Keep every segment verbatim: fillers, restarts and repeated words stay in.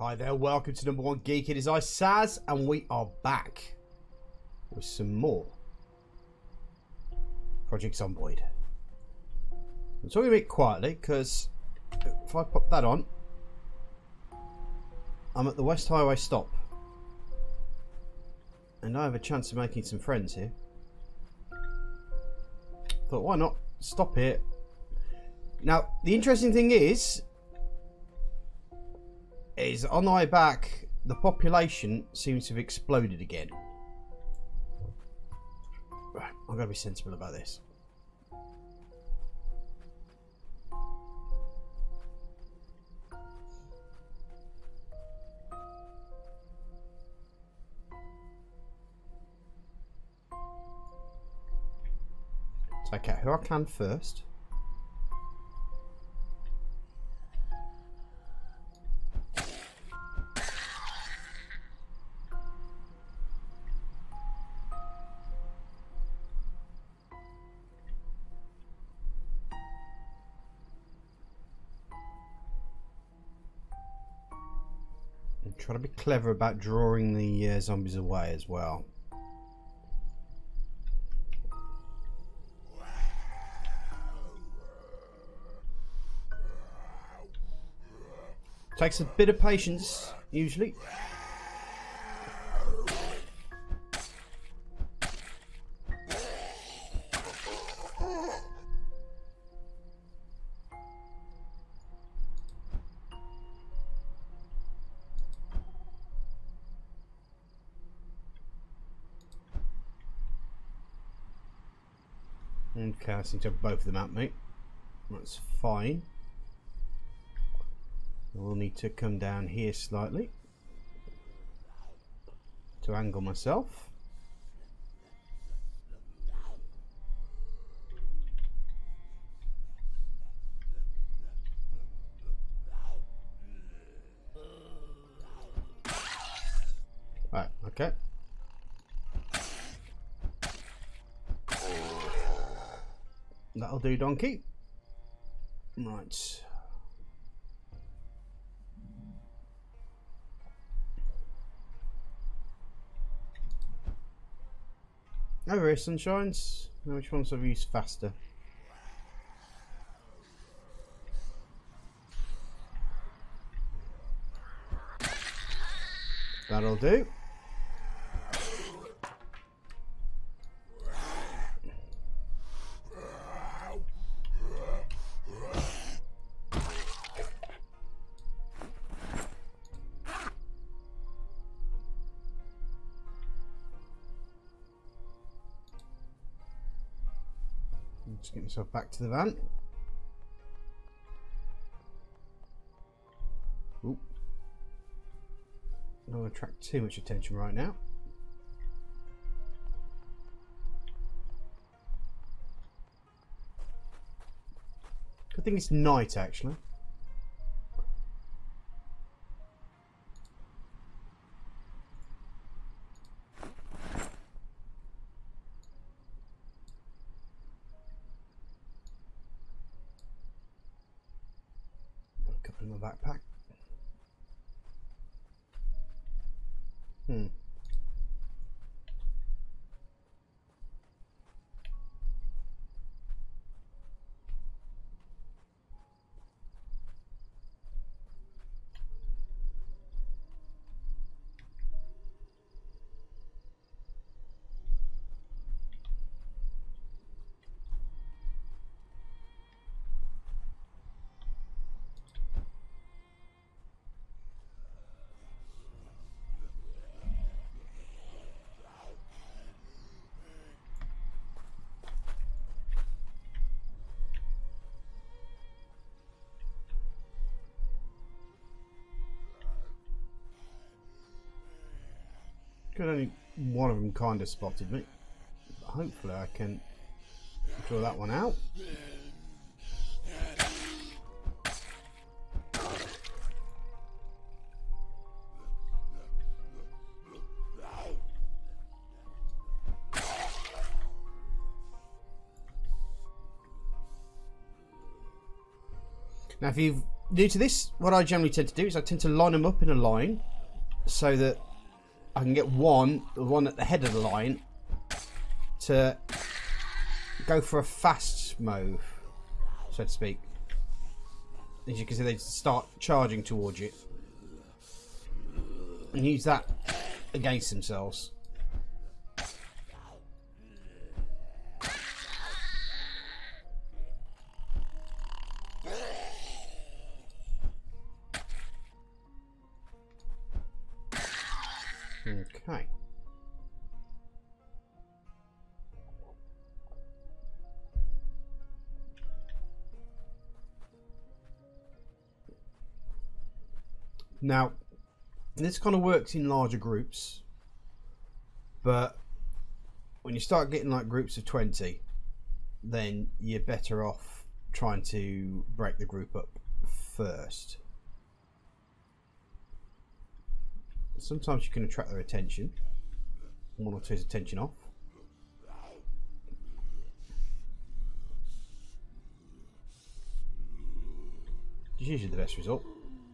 Hi there, welcome to number one Geek. It is I, Saz, and we are back with some more Project Zomboid. I'm talking a bit quietly because if I pop that on, I'm at the West Highway stop, and I have a chance of making some friends here. Thought, why not stop here? Now, the interesting thing is, is on the way back, the population seems to have exploded again. Right, I've got to be sensible about this. Take out who I can first. And try to be clever about drawing the uh, zombies away as well. Takes a bit of patience, usually. Okay, I seem to have both of them at me. That's fine. We'll need to come down here slightly to angle myself. Right, okay. That'll do, donkey. Right. Over here, sunshines. Now, which ones have used faster? That'll do. Just get myself back to the van. Oop. Don't want to attract too much attention right now. Good thing it's night, actually. In my backpack. Hmm. Good, only one of them kind of spotted me. But hopefully I can draw that one out. Now, if you've Due to this, what I generally tend to do is I tend to line them up in a line so that I can get one, the one at the head of the line, to go for a fast move, so to speak. As you can see, they start charging towards you and use that against themselves. Okay. Now, this kind of works in larger groups, but when you start getting like groups of twenty, then you're better off trying to break the group up first. Sometimes you can attract their attention, one or two's attention off. It's usually the best result.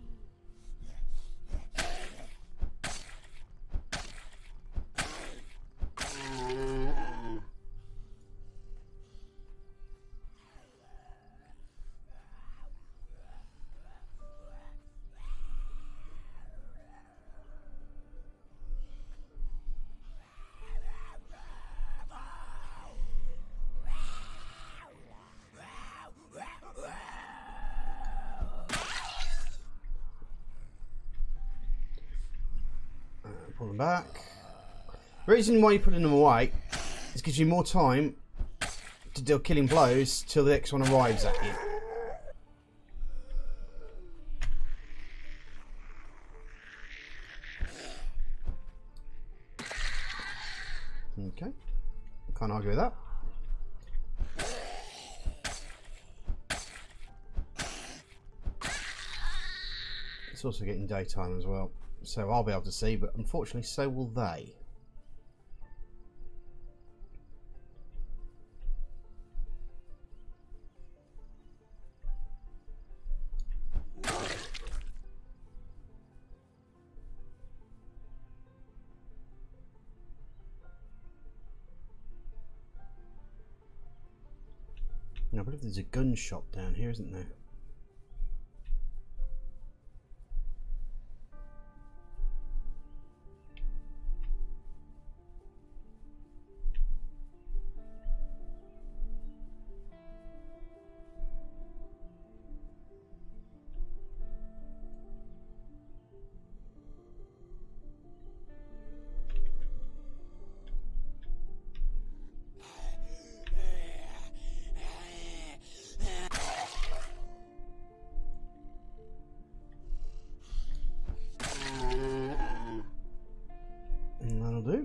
Pull them back. The reason why you're putting them away is gives you more time to deal killing blows till the next one arrives at you. Okay, can't argue with that. It's also getting daytime as well, so I'll be able to see, but unfortunately so will they. I believe there's a gun shop down here, isn't there? Do.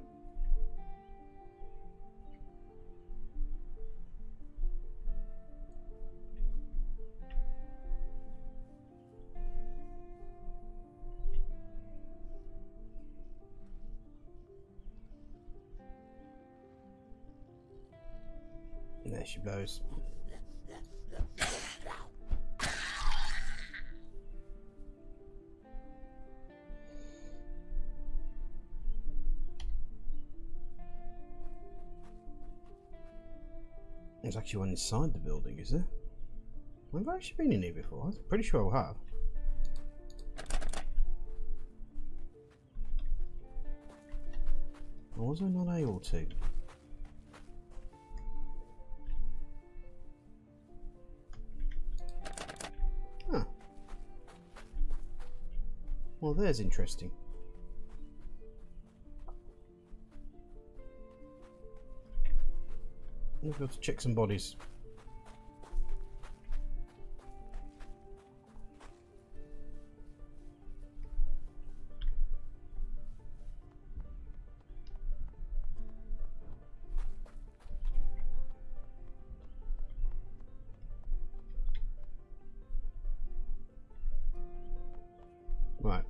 There she blows. There's actually one inside the building, is there? I've actually been in here before. I'm pretty sure I have. Or was I not able to? Huh. Well, there's interesting. We've got to check some bodies. Right.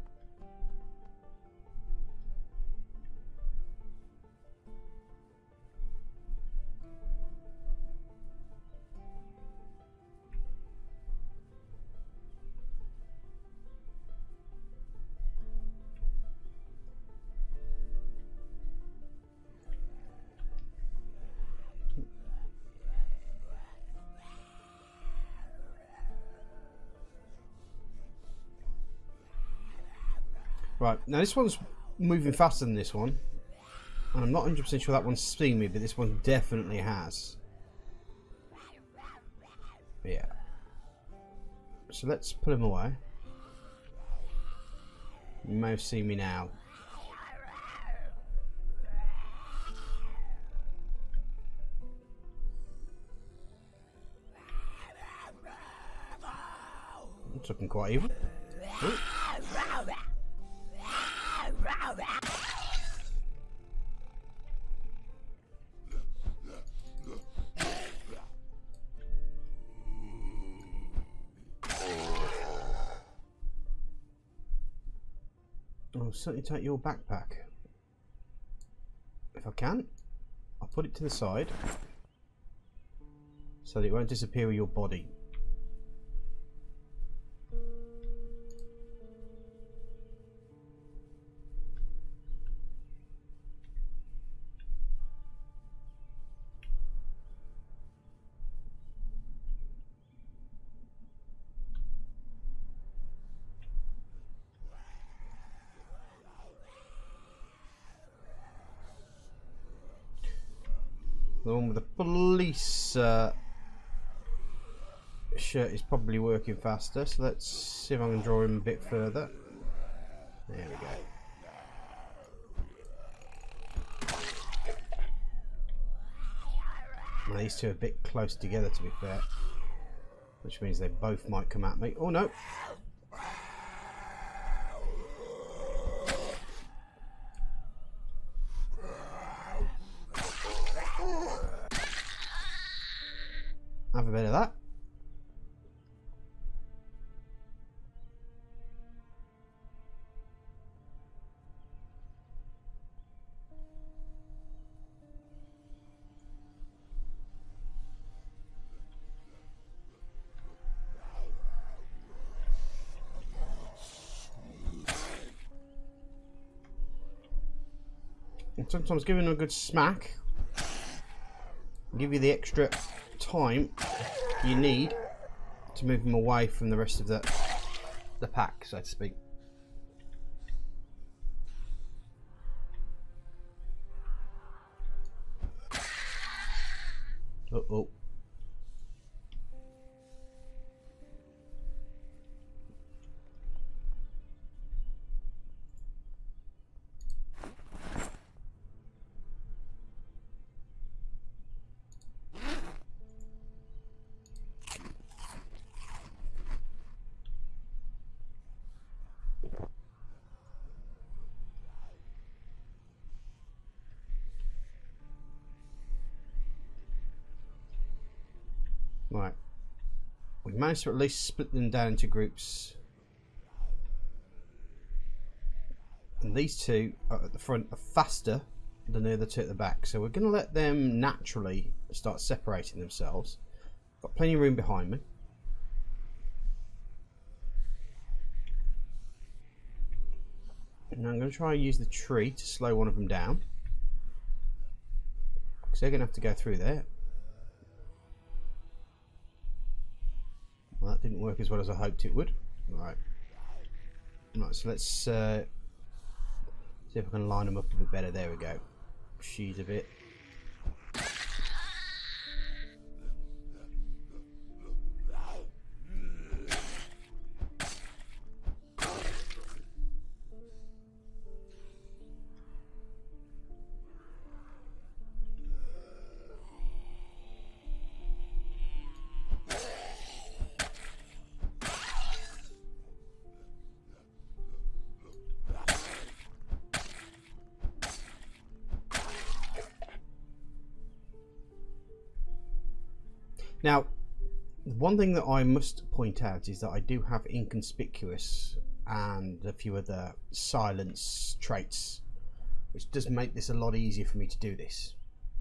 Right, now this one's moving faster than this one. And I'm not one hundred percent sure that one's seen me, but this one definitely has. Yeah. So let's put him away. You may have seen me now. It's looking quite evil. Ooh. I'll certainly take your backpack. If I can, I'll put it to the side so that it won't disappear with your body. The one with the police uh, shirt is probably working faster, so let's see if I can draw him a bit further. There we go. Now, these two are a bit close together, to be fair, which means they both might come at me. Oh no! Have a bit of that. And sometimes giving them a good smack give you the extra time you need to move them away from the rest of the the pack, so to speak. Uh oh. Right, we've managed to at least split them down into groups, and these two are at the front are faster than the other two at the back, so we're going to let them naturally start separating themselves. Got plenty of room behind me. And I'm going to try and use the tree to slow one of them down, because they're going to have to go through there. Well, that didn't work as well as I hoped it would. Right. Right, so let's uh, see if I can line them up a bit better. There we go. She's a bit. Now, one thing that I must point out is that I do have inconspicuous and a few other silence traits, which does make this a lot easier for me to do this.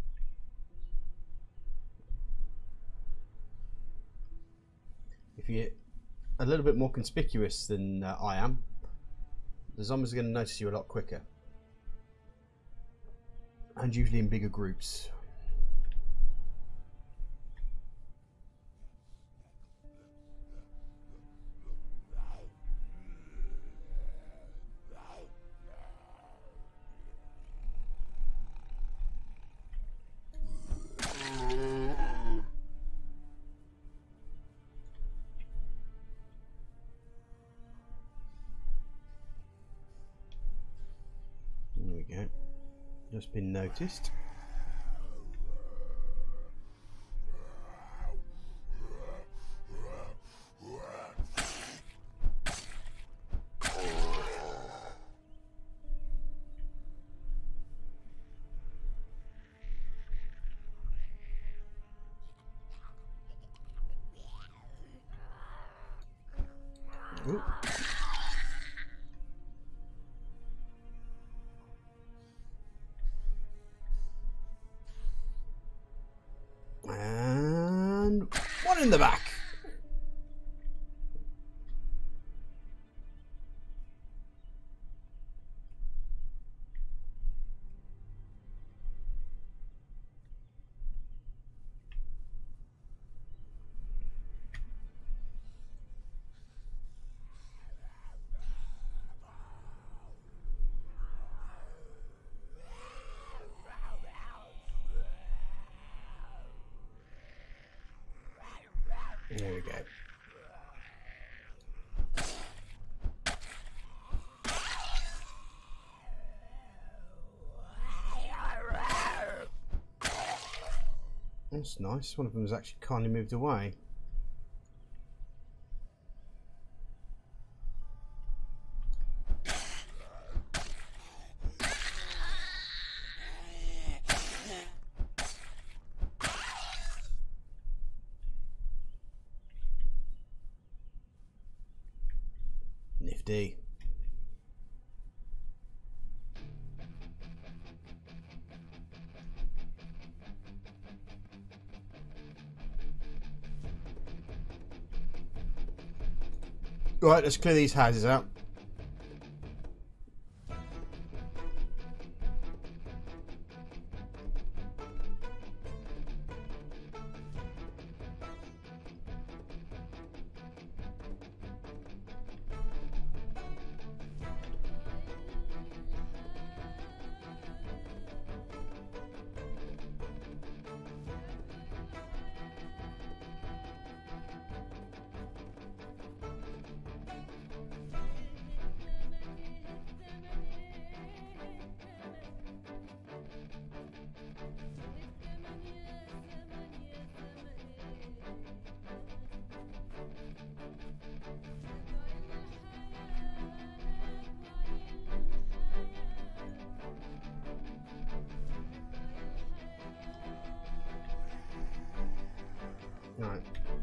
If you're a little bit more conspicuous than uh, I am, the zombies are going to notice you a lot quicker, and usually in bigger groups. Just been noticed. Ooh. And one in the back. There we go. That's nice. One of them has actually kindly moved away. Nifty. Right, let's clear these houses out. Right.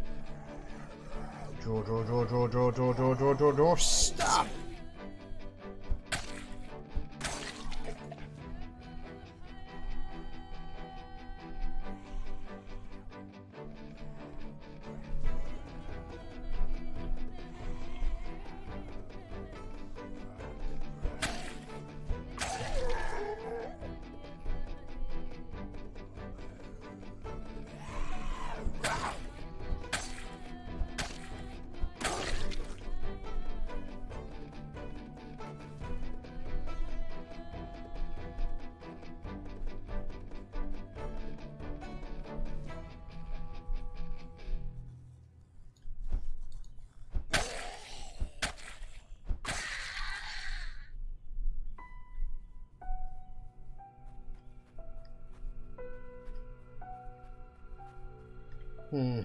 Draw, draw, draw, draw, draw, draw, draw, draw, draw, draw. Stop! Hmm.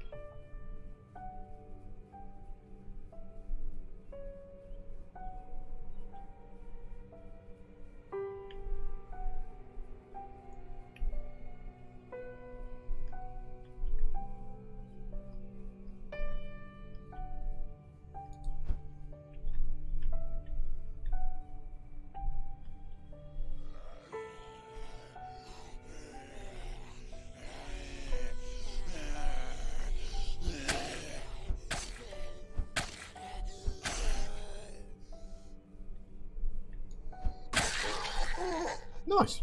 Nice.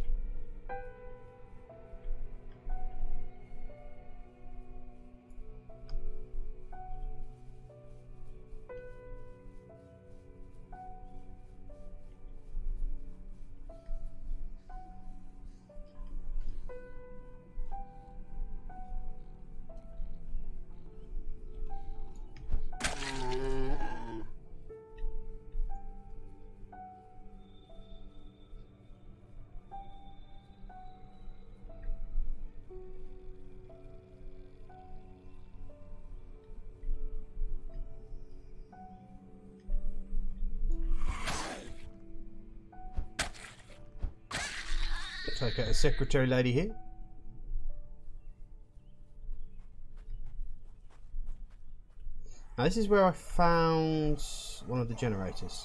take out a secretary lady here. Now this is where I found one of the generators.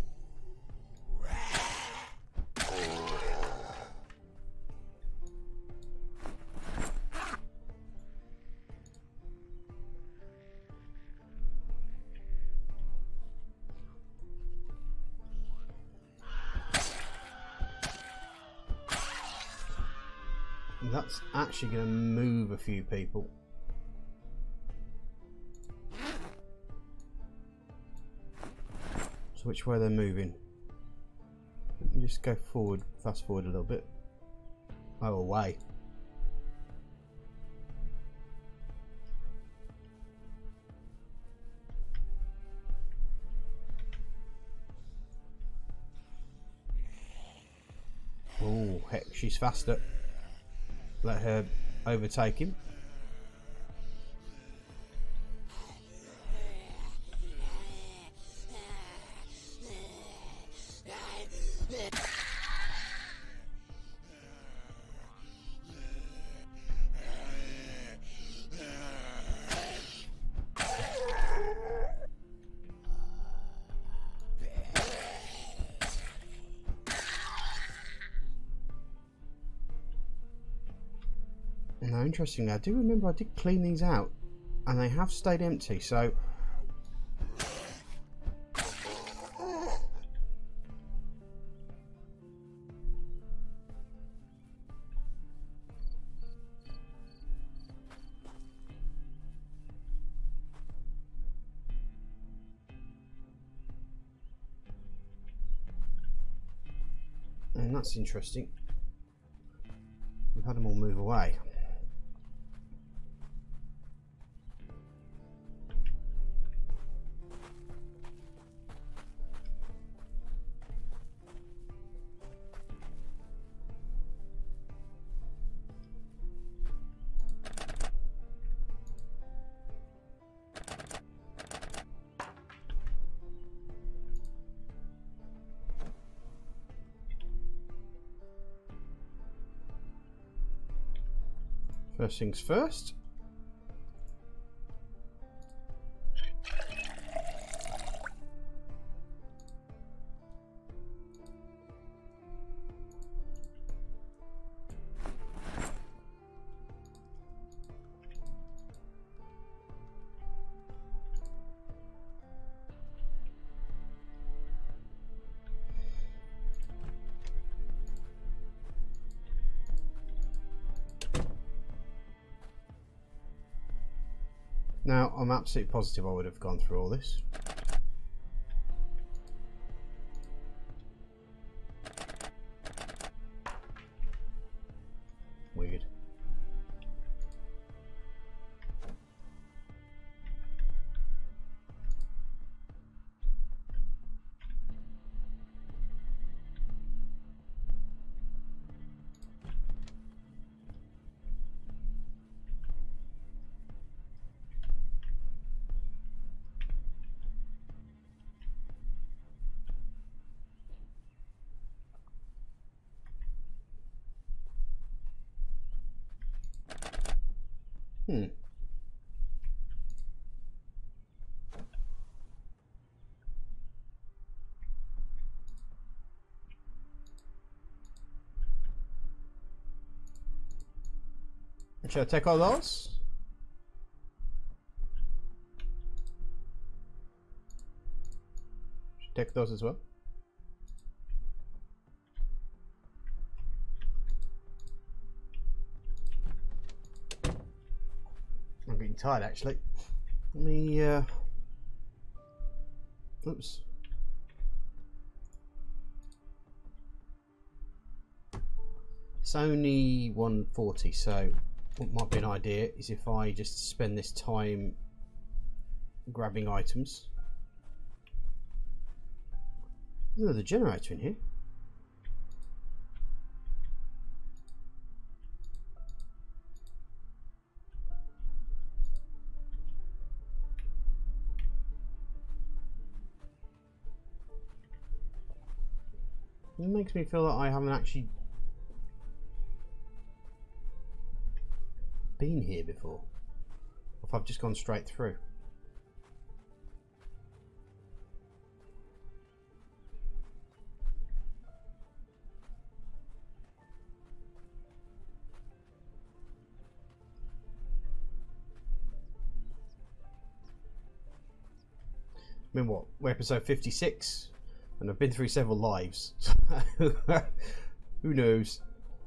That's actually going to move a few people. So which way they're moving? Let me just go forward, fast forward a little bit. Oh, away. Oh, heck, she's faster. Let her overtake him. Now, interestingly, I do remember I did clean these out, and they have stayed empty. So, and that's interesting. We've had them all move away. First things first. Now, I'm absolutely positive I would have gone through all this. Weird. Hmm. Should I take all those? Should I take those as well? I'm getting tired actually. Let me uh oops. It's only one forty, so what might be an idea is if I just spend this time grabbing items. There's another generator in here. It makes me feel that I haven't actually been here before. Or if I've just gone straight through. I mean, what? We're episode fifty-six, and I've been through several lives. Who knows?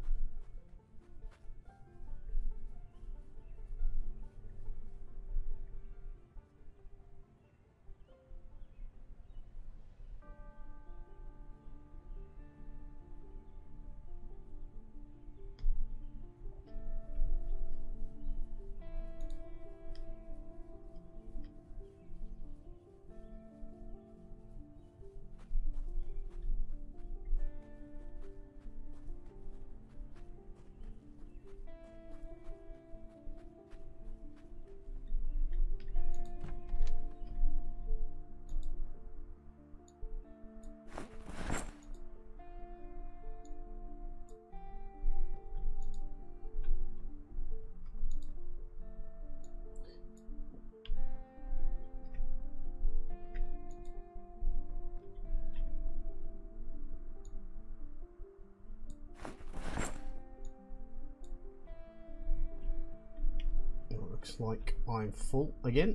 Looks like I'm full again.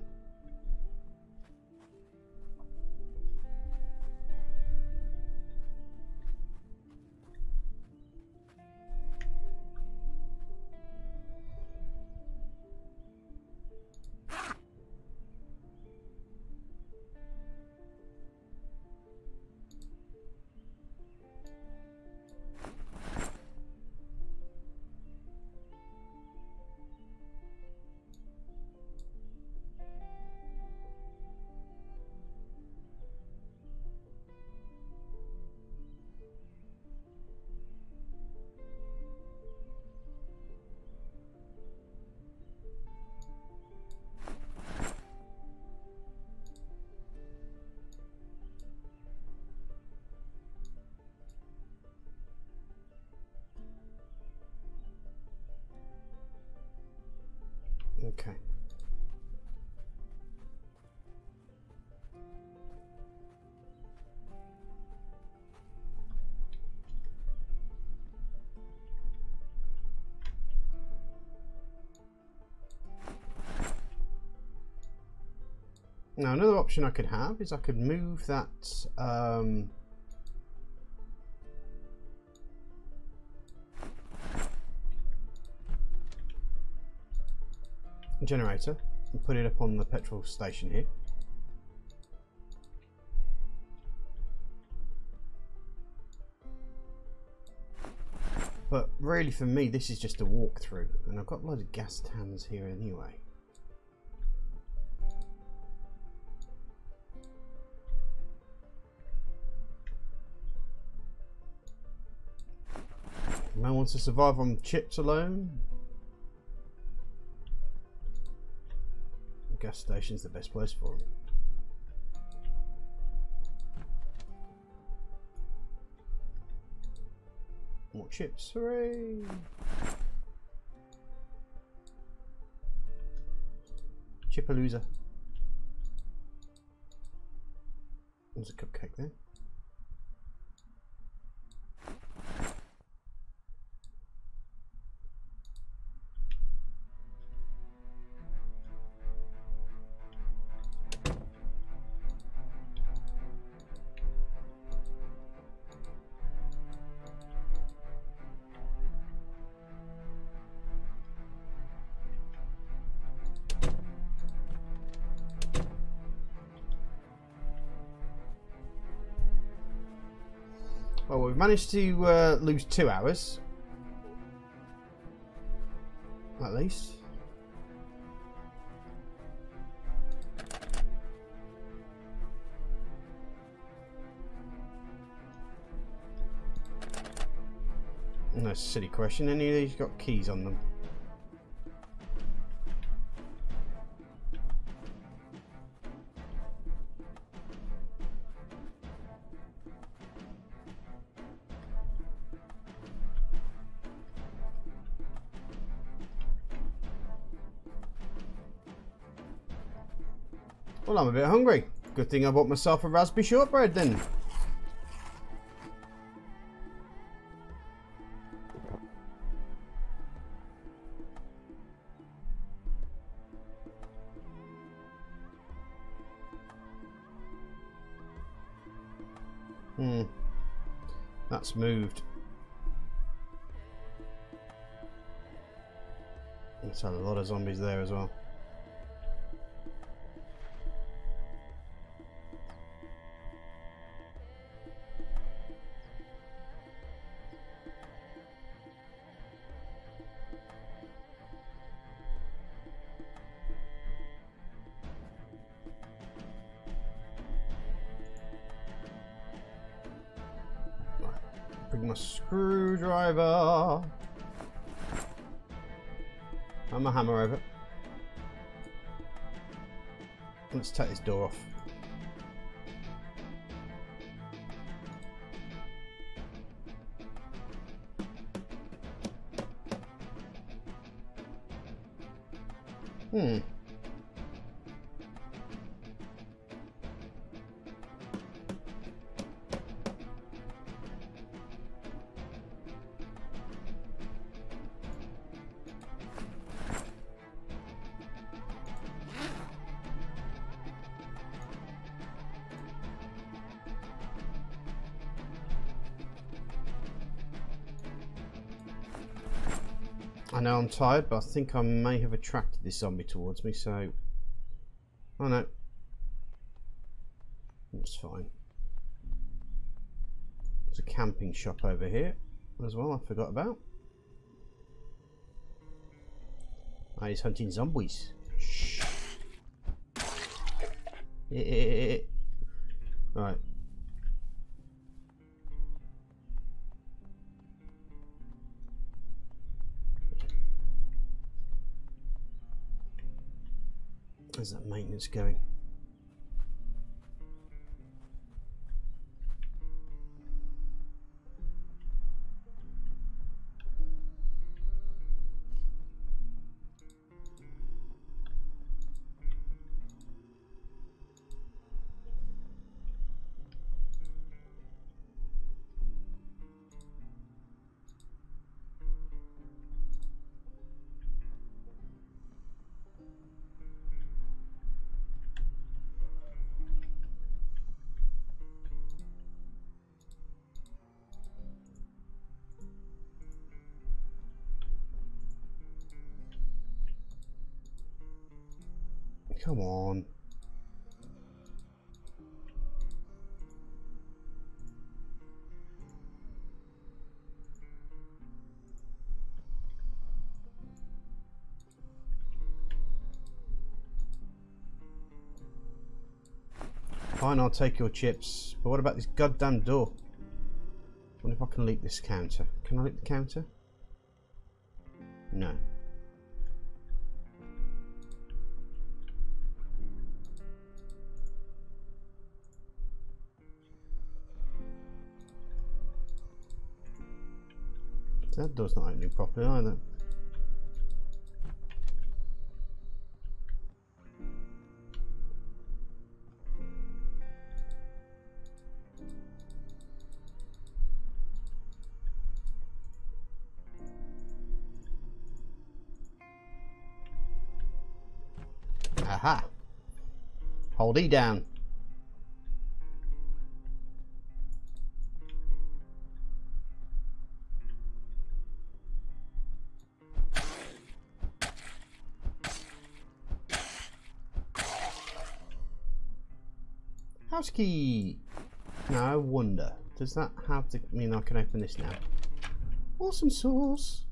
Okay. Now another option I could have is I could move that um, generator and put it up on the petrol station here. But really for me this is just a walkthrough, and I've got loads of gas tans here anyway. Man wants to survive on chips alone. The gas station's the best place for him. More chips, hooray! Chipalooza. There's a cupcake there. Well, we've managed to uh, lose two hours, at least. And that's a silly question. Any of these got keys on them? Well, I'm a bit hungry. Good thing I bought myself a raspberry shortbread then. Hmm. That's moved. There's a lot of zombies there as well. Bring my screwdriver and my hammer over. Let's take this door off. Hmm. I know I'm tired, but I think I may have attracted this zombie towards me, so... Oh no. That's fine. There's a camping shop over here as well, I forgot about. Ah, he's hunting zombies. Shh. Right. How's that maintenance going? Come on. Fine, I'll take your chips. But what about this goddamn door? I wonder if I can leak this counter. Can I leak the counter? No. That door's not opening properly either. Aha! Hold E down. House key. Now I wonder, does that have to mean I can open this now? Awesome sauce.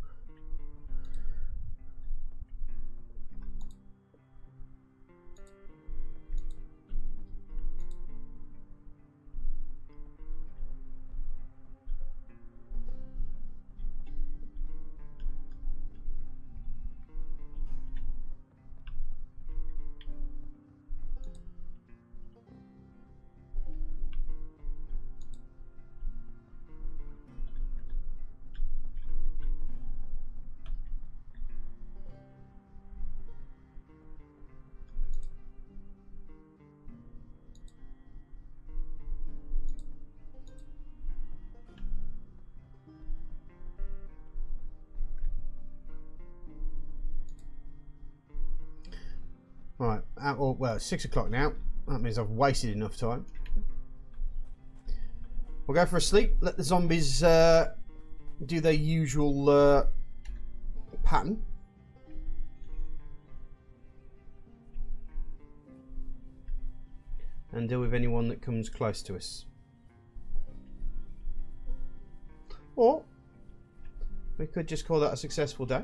uh, or well, it's six o'clock now. That means I've wasted enough time. We'll go for a sleep. Let the zombies uh, do their usual uh, pattern. And deal with anyone that comes close to us. Or we could just call that a successful day.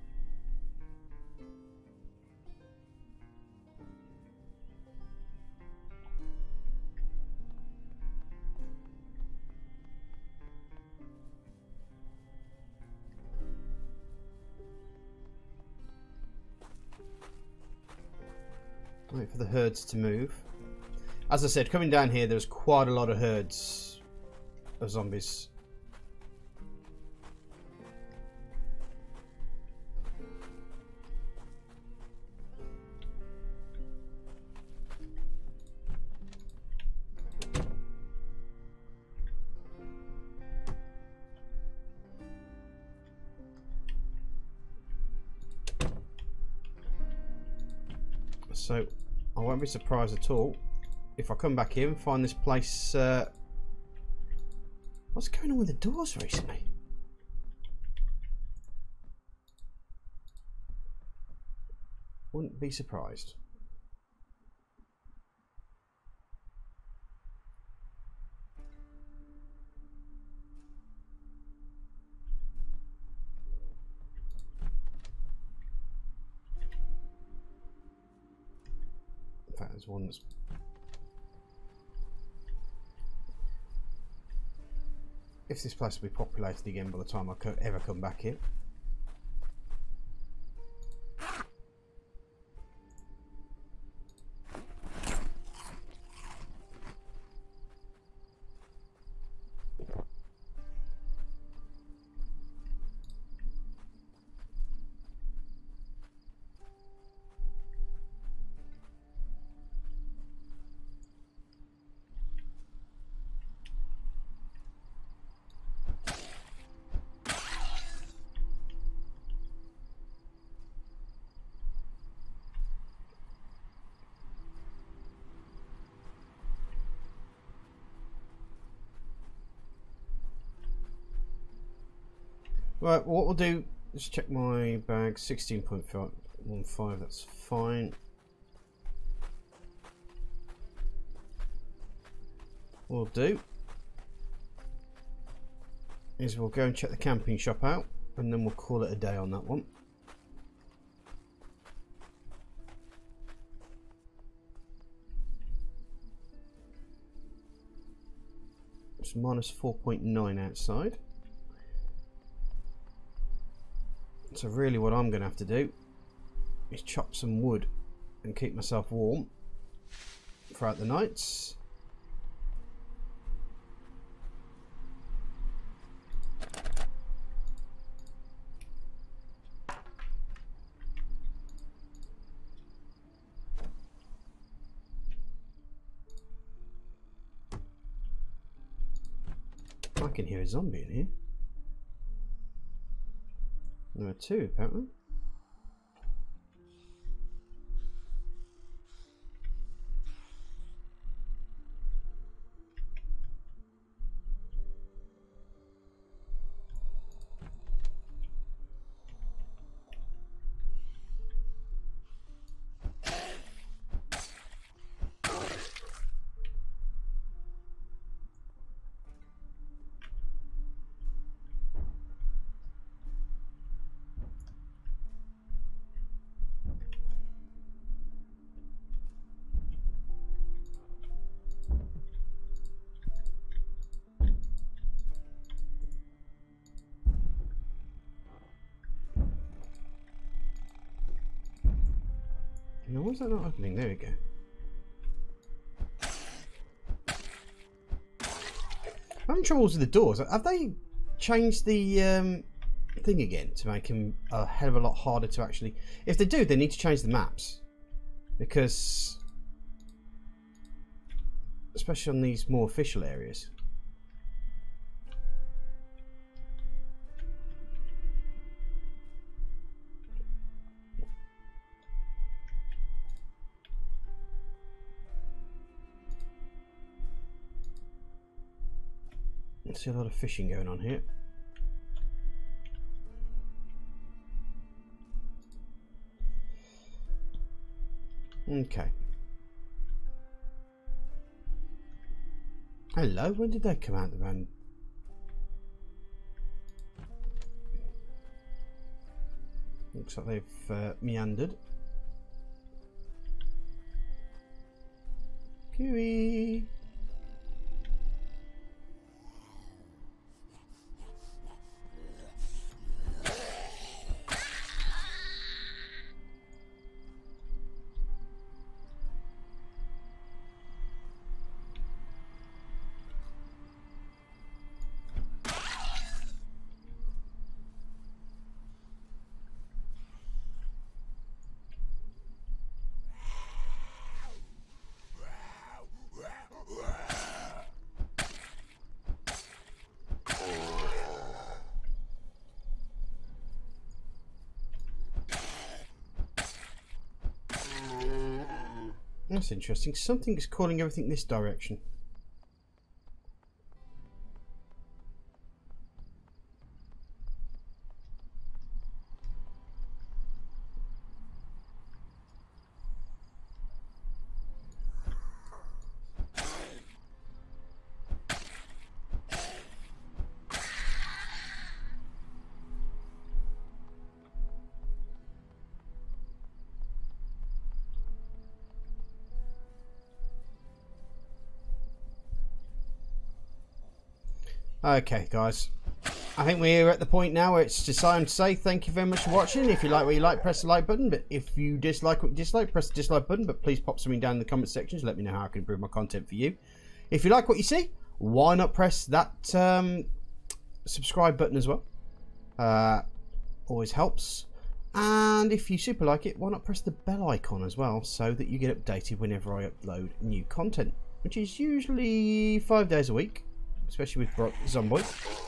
Wait for the herds to move. As I said, coming down here, there's quite a lot of herds of zombies. So I won't be surprised at all if I come back here and find this place. Uh, what's going on with the doors recently? Wouldn't be surprised. In fact, there's one that's... If this place will be populated again by the time I ever come back here. Right, what we'll do, let's check my bag, sixteen point one five, that's fine. What we'll do is we'll go and check the camping shop out, and then we'll call it a day on that one. It's minus four point nine outside. So really what I'm going to have to do is chop some wood and keep myself warm throughout the nights. I can hear a zombie in here. Number two, apparently. Now, why is that not opening? There we go. I'm having troubles with the doors. Have they changed the um, thing again to make them a hell of a lot harder to actually... If they do, they need to change the maps. Because... especially on these more official areas. I see a lot of fishing going on here. Okay. Hello, when did they come out the van? Looks like they've uh, meandered. Kiwi. That's interesting. Something's calling everything this direction. Okay, guys. I think we're at the point now where it's just time to say thank you very much for watching. If you like what you like, press the like button. But if you dislike what you dislike, press the dislike button. But please pop something down in the comment section to let me know how I can improve my content for you. If you like what you see, why not press that um, subscribe button as well? Uh, always helps. And if you super like it, why not press the bell icon as well so that you get updated whenever I upload new content, which is usually five days a week. Especially with Zomboid.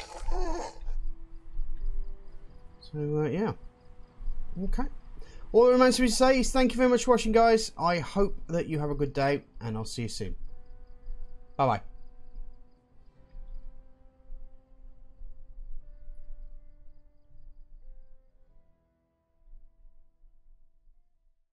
So, uh, yeah. Okay. All that remains for me to say is thank you very much for watching, guys. I hope that you have a good day, and I'll see you soon. Bye-bye.